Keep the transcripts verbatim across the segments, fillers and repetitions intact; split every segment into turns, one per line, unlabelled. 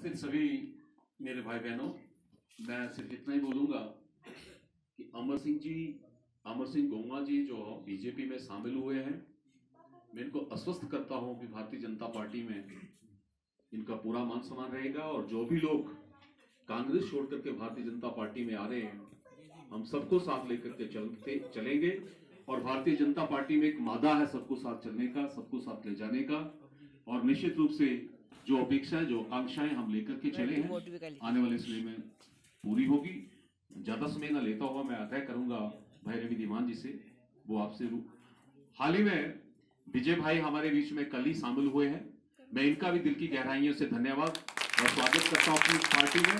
उपस्थित सभी मेरे भाई बहनों, मैं सिर्फ इतना ही बोलूँगा कि अमर सिंह जी अमर सिंह गोमा जी जो बीजेपी में शामिल हुए हैं, मैं इनको आश्वस्त करता हूं कि भारतीय जनता पार्टी में इनका पूरा मान सम्मान रहेगा। और जो भी लोग कांग्रेस छोड़ करके भारतीय जनता पार्टी में आ रहे हैं, हम सबको साथ लेकर के चलते चलेंगे। और भारतीय जनता पार्टी में एक मादा है सबको साथ चलने का, सबको साथ ले जाने का। और निश्चित रूप से जो अपेक्षाएं, जो आकांक्षाएं हम लेकर के चले हैं, आने वाले समय में पूरी होगी। ज्यादा समय न लेता हुआ मैं आग्रह करूंगा भाई रवि धीमान जी से, वो आपसे हाल ही में विजय भाई हमारे बीच में कल ही शामिल हुए हैं, मैं इनका भी दिल की गहराइयों से धन्यवाद और स्वागत करता हूं अपनी पार्टी में।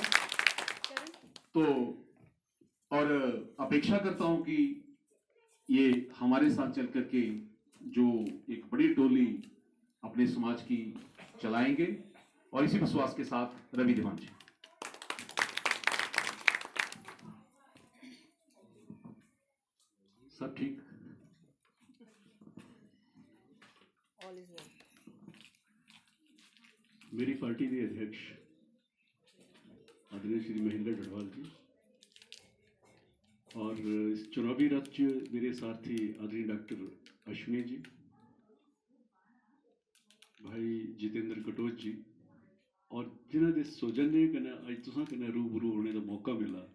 तो और अपेक्षा करता हूं कि ये हमारे साथ चल करके जो एक बड़ी टोली अपने समाज की चलाएंगे। और इसी विश्वास के साथ रवि धीमान जी। सब ठीक।
मेरी पार्टी के अध्यक्ष आदरणीय श्री महेंद्र गढ़वाल जी और इस चुनावी रथ च मेरे साथी आदरणीय डॉक्टर अश्विनी जी, भाई जितेंद्र कटोच जी और जिन्हों के सौजन्य कन्नै अज तुसां कन्नै रूबरू होने का मौका मिला,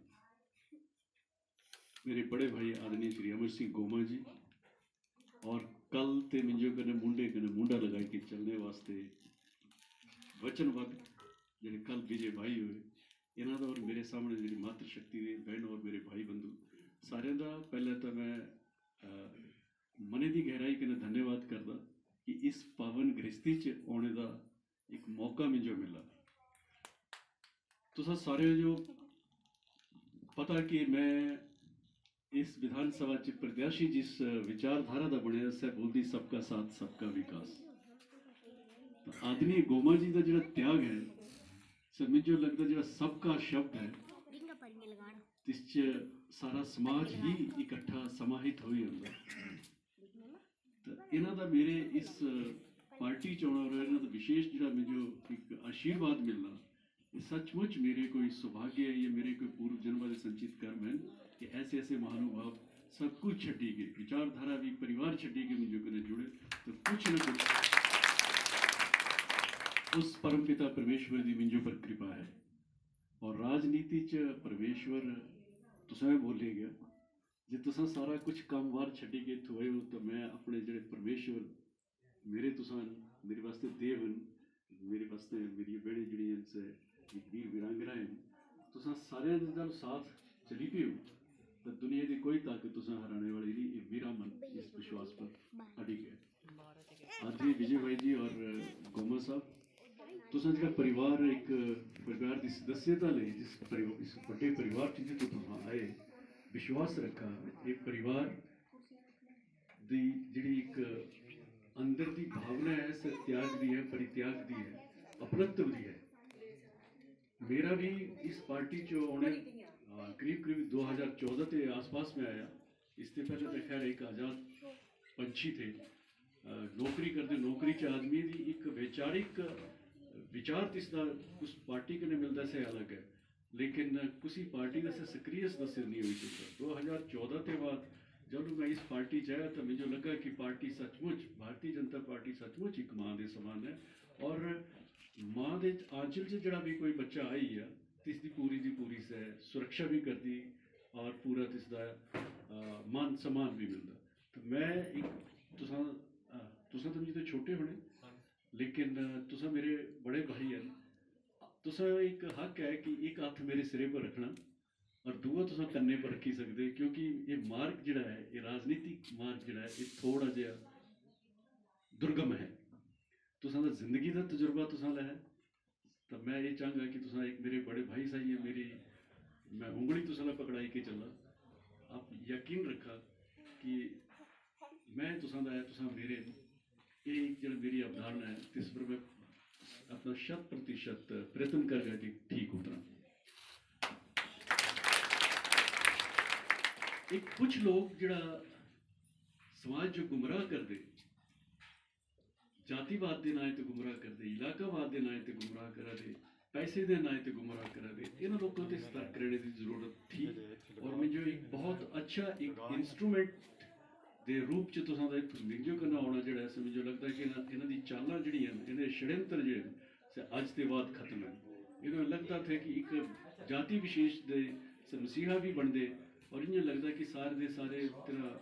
मेरे बड़े भाई आदरणीय श्री अमर सिंह गोमा जी और कल ते मिंजो कन्नै मुंडे कन्नै मुंडा लगा के चलने वास्ते वचनबद्ध जिहड़े कल विजय भाई हुए, इन्हों का और मेरे सामने जी मातृ शक्ति के बहन और मेरे भाई बंधु सारे का पहले तो मैं मने की गहराई कन्नै धन्यवाद करदा कि इस पावन गृहस्थी च आने का एक मौका मिंजो मिला। तुसां सारे जो पता कि मैं इस विधानसभा च प्रत्याशी जिस विचारधारा का बनया सै बोलती सबका साथ सबका विकास। तो आदरणीय गोमा जी का जो त्याग है सर मुझे लगता जो सबका शब्द है इस सारा समाज ही इकट्ठा समाहित हो जाता। तो इन्हों का मेरे इस पार्टी चुना और इन्हों का विशेष जो मुझे एक आशीर्वाद मिलना ये सचमुच मेरे कोई सौभाग्य है, ये मेरे कोई पूर्व जन्म के संचित कर्म है कि ऐसे ऐसे महानुभाव सब कुछ छड्डी के विचारधारा भी परिवार छड्डी के मुझे कने जुड़े तो कुछ न कुछ उस परमपिता परमेश्वर की मिंजो पर कृपा है। और राजनीति च परमेश्वर तुसा बोले गया जे तुसा सारा कुछ काम वार छड्डी के इत्थों आए हो तो मैं अपने जड़े परमेश्वर मेरे तुसा मेरे वास्ते देव हैं, मेरे वास्ते मेरी बेड़ी जड़ी से एक वीर वीरांगना है, तुसा सारे नाल साथ चली पे हो तो दुनिया की कोई ताकत तुसा हराने वाली नहीं। ये मेरा मन इस विश्वास पर अडिग है। आज विजय भाई जी और गोमा साहब तुसा जो परिवार एक परिवार की सदस्यता ले जिस परिवार इस बड़े परिवार जो तुम आए विश्वास रखा एक परिवार दी जिहड़ी एक अंदर की भावना है इस त्याग दी है, परित्याग दी है, अपनत्व दी है। मेरा भी इस पार्टी चो आने करीब करीब दो हज़ार चौदह के आसपास में आया। इससे पहले तो खैर एक आज़ाद पंछी थे, नौकरी करते नौकरी च आदमी की एक वैचारिक विचार इसका उस पार्टी के मिलता से अलग है, लेकिन किसी पार्टी का सक्रिय सदस्य नहीं हो सकता। दो हज़ार चौदह के बाद जब मैं इस पार्टी च आया तो मुझे लगा कि पार्टी सचमुच भारतीय जनता पार्टी सचमुच एक माँ के समान है। और माँ के आंचल से जड़ा भी कोई बच्चा आई है तो इसकी पूरी की पूरी से सुरक्षा भी करती और पूरा इसका मान सम्मान भी मिलता। तो मैं एक तुसा तुसा तो मुझे तो छोटे होने लेकिन तुसा मेरे बड़े भाई हैं, तुसा एक हक है कि एक हाथ मेरे सिरे पर रखना और दूआ तुसा कन्ने पर रखी सकते, क्योंकि ये मार्ग जिहड़ा है ये राजनीतिक मार्ग जिहड़ा है ये थोड़ा जिहा दुर्गम है। तुसा दा जिंदगी का तजुर्बा तुसा लै है तो मैं ये चाहूँगा कि तुसा एक मेरे बड़े भाई साही है, मेरी मैं उंगली तुसा ला पकड़ाई के चला। आप यकीन रखा कि मैं तुसा दा है तुसा मेरे ये जो मेरी अवधारणा है इस पर मैं अपना शत प्रतिशत प्रयत्न करेगा कि ठीक उतरा। एक कुछ लोग जड़ा समाज जो गुमराह कर दे, जातिवाद के नाम तो गुमराह कर दे, इलाकावाद के नाम तो गुमराह करा दे, पैसे के नाए ते गुमराह करा दे, इन्होंने लोगों से सतर्क रहने की जरूरत थी। और मैं जो एक बहुत अच्छा एक इंस्ट्रूमेंट के रूप च तुसां दा इत्थों विंजो करना होना जो है, मुझे लगता है कि इन्हों की चालां जड़ियां इन्हें षड्यंत्र जो अज के बाद खत्म है। इन्हें लगता था कि एक जाति विशेष के मसीहा भी बनते, और इं लगता कि सारे दे सारे तेरा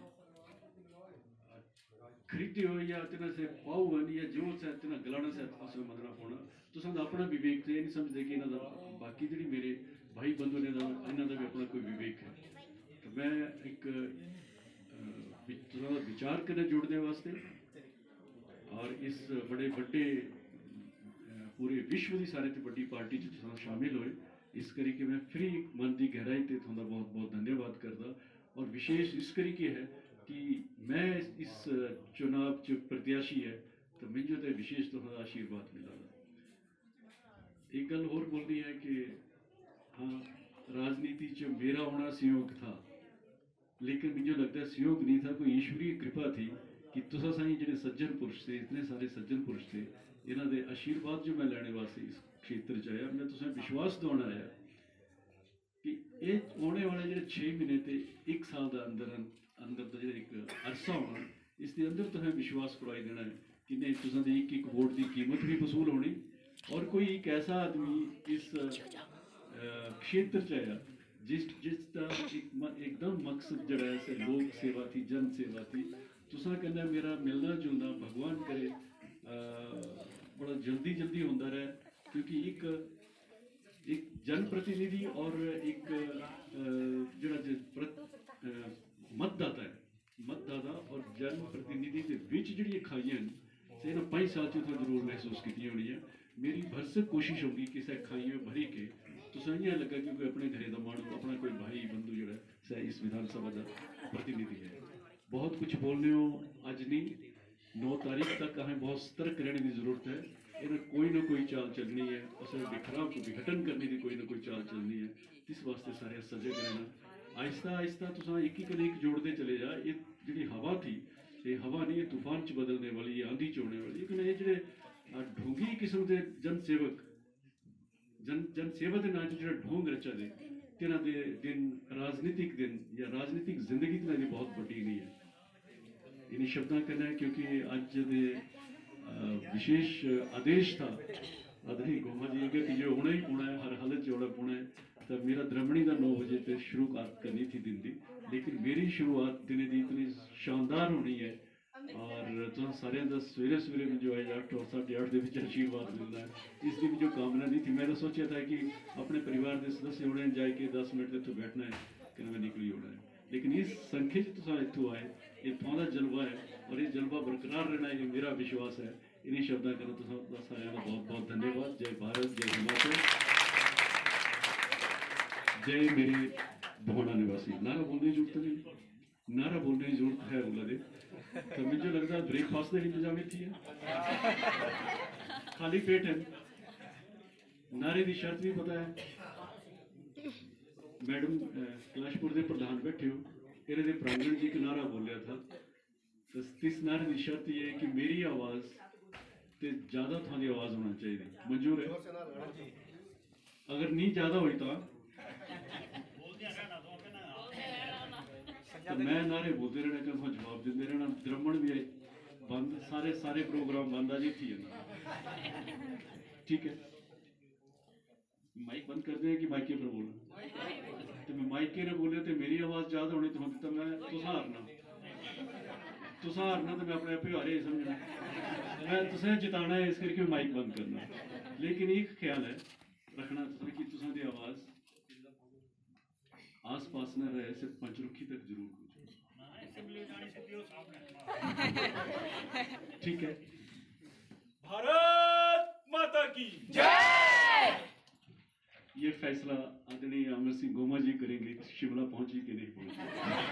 खरीदे हो या तेना से पाऊ बन या जो से तेना गलाना से असर मदना पौना, तुसां दा अपना विवेक तो नहीं समझते कि इन्हों का बाकी जी मेरे भाई बंधु ने इन्हों का भी अपना कोई विवेक है। तो मैं एक थोड़ा विचार करने जोड़ने वास्ते और इस बड़े बड़े पूरे विश्व की सारे बड़ी पार्टी शामिल होए, इस करी के मैं फिर मन की गहराई से थोड़ा बहुत बहुत धन्यवाद करता। और विशेष इस करी के है कि मैं इस चुनाव च प्रत्याशी है, तो मुझे तो विशेष थोड़ा आशीर्वाद मिला। एक गल होर बोलनी है कि हाँ, राजनीति च मेरा होना संयोग था, लेकिन मुझे लगता है संयोग नहीं था, कोई ईश्वरीय कृपा थी कि तुसा साईं जिहड़े सज्जन पुरुष थे, इतने सारे सज्जन पुरुष थे, इन्हों के आशीर्वाद जो मैं लैने वास्ते इस क्षेत्र च आया। मैं तुसें विश्वास दिवाना आया कि ये आने वाले जो छे महीने ते एक साल का अंदर अंदर का जो एक अरसा होना, इसके अंदर तुसें विश्वास करवाई देना है कि नहीं तुसां दी एक एक वोट की कीमत भी वसूल होनी, और कोई एक ऐसा आदमी इस क्षेत्र च आया जिस जिसका एक एकदम मकसद जड़ा है लोक सेवा थी, जन सेवा थी। तुसां कन्नै मेरा मिलना जुलना भगवान करे बड़ा जल्दी जल्दी होंदा रहे, क्योंकि एक एक जनप्रतिनिधि और एक जड़ा मतदाता है, मतदाता और जनप्रतिनिधि के बीच जी खाइयां से इन्हें पाँच साल से तो जरूर महसूस की होनी है। मेरी भरसक कोशिश होगी कि सह खाइयों भरी के तुसें इ'यां लगा कि कोई अपने घरे का मानू अपना कोई भाई बंधु जो है इस विधानसभा का प्रतिनिधि है। बहुत कुछ बोलने हो अज नहीं, नौ तारीख तक हमें बहुत सतर्क रहने की जरूरत है। इन्हें कोई ना कोई चाल चलनी है, उसे बिखराव को विघटन करने की कोई ना कोई चाल चलनी है। इस वास्ते सारे सजग रहना। आहिस्ता आहिस्ता तुसा एक एक एक जोड़ते चले जा। ये जी हवा थी, ये हवा नहीं, ये तूफान च बदलने वाली, ये आंधी च होने वाली। लेकिन ये जो ढोंगी किस्म के जन सेवक जन जन सेवा के नाम जो ढोंग रचा दे तिन्हां दे दिन राजनीतिक दिन या राजनीतिक जिंदगी तिन्हां दी बहुत बड़ी नहीं है। इन्हीं शब्दों कहना है क्योंकि अज दे विशेष आदेश था आदरणीय गोमा जी के कि जो होना ही होना है, हर हालत जोड़ा होना है। तो मेरा द्रमणी का नौ बजे तो शुरुआत करनी थी दिन की, लेकिन मेरी शुरुआत दिन की इतनी शानदार होनी है। और तो सारे का सवेरे सवेरे में जो है अठ और साढ़े अठ के आशीर्वाद मिलना है, इसकी भी जो कामना नहीं थी। मैं तो सोचा था कि अपने परिवार के सदस्य होने जाए कि दस मिनट इतों बैठना है कि मैं निकली होना है, लेकिन इस संख्या तुम इतों आए, इतों का जलवा है और ये जलवा बरकरार रहना है, ये मेरा विश्वास है। इन्हीं शब्दों का तुम सारे का बहुत बहुत धन्यवाद। जय भारत, जय हिमाचल, जय मेरे भोना निवासी। नारा बोलने की जरूरत नहीं, नारा बोलने की जरूरत है बोला दे। तो मुझे लगता है ब्रेकफास्ट का इंतजाम थी है, खाली पेट है। नारे की शर्त भी पता है। मैडम कैलाशपुर के प्रधान बैठे हो, इन्हें प्रांगण जी एक नारा बोलिया था। तो इस नारे की शर्त यह है कि मेरी आवाज़ ते ज़्यादा थाली आवाज़ होना चाहिए। मंजूर है? अगर नहीं ज़्यादा हुई तो तो मैं नारे बोलते रहना, कि वहाँ जवाब देते रहना। द्रमण भी बंद, सारे सारे प्रोग्राम बंद आ जी थी है। ठीक है, माइक बंद कर दें कि माइके पर बोलना? तो मैं माइके ने बोले तो मेरी आवाज़ ज़्यादा होनी तो तो मैं तुसा हारना तुसा हारना तो मैं अपने आप ही हारे समझना। मैं तुसें जिताना है, इस करके माइक बंद करना। लेकिन एक ख्याल है रखना तुसें कि तुसां दी आवाज़ आस पास न रहे, सिर्फ पंचरुखी तक जरूर हो। ठीक है।
भारत माता की जय।
ये फैसला आदरणीय अमर सिंह गोमा जी करेंगे शिमला पहुंची कि नहीं पहुंची।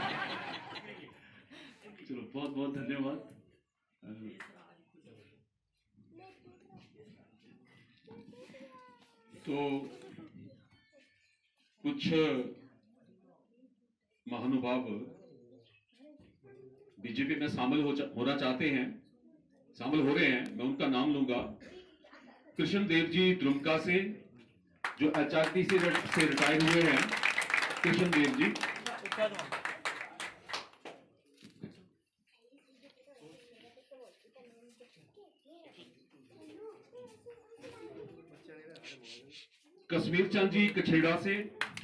चलो बहुत बहुत धन्यवाद।
तो कुछ महानुभाव बीजेपी में शामिल हो होना चाहते हैं, शामिल हो रहे हैं। मैं उनका नाम लूंगा। कृष्ण देव जी द्रुमका से, जो एच आर टी सी से रिटायर हुए हैं, कृष्ण देव जी। कश्मीर चंद जी कछेड़ा से,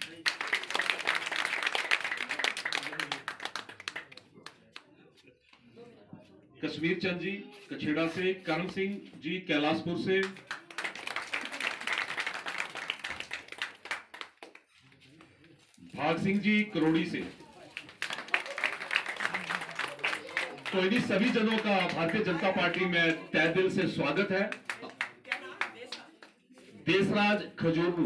कश्मीर चंद जी कछेड़ा से, करम सिंह जी कैलाशपुर से, भाग सिंह जी करोड़ी से। तो इन्हीं सभी जनों का भारतीय जनता पार्टी में तहे दिल से स्वागत है। देशराज खजूरनू,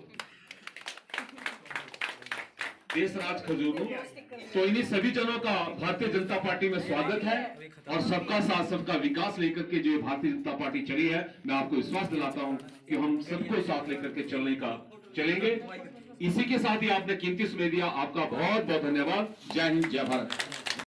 देशराज खजूरनू, तो इन्हीं सभी जनों का भारतीय जनता पार्टी में स्वागत है। और सबका साथ सबका विकास लेकर के जो भारतीय जनता पार्टी चली है, मैं आपको विश्वास दिलाता हूं कि हम सबको साथ लेकर के चलने का चलेंगे। इसी के साथ ही आपने कीमती समय दिया, आपका बहुत बहुत धन्यवाद। जय हिंद, जय भारत।